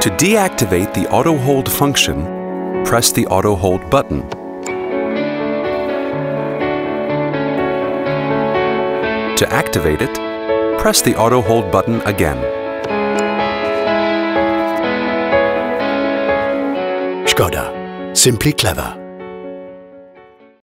To deactivate the auto hold function, press the auto hold button. To activate it, press the auto hold button again. Škoda. Simply clever.